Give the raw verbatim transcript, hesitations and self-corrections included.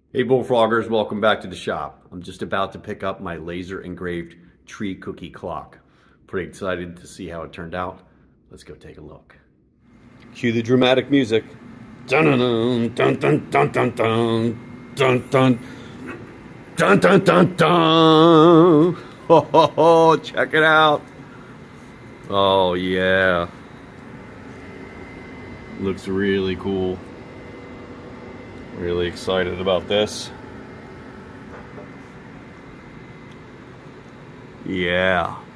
Hey Bullfroggers, welcome back to the shop. I'm just about to pick up my laser engraved tree cookie clock. Pretty excited to see how it turned out. Let's go take a look. Cue the dramatic music. Dun dun dun dun dun dun dun dun dun dun dun dun dun. Ho ho ho! Check it out. Oh yeah, looks really cool. Really excited about this. Yeah.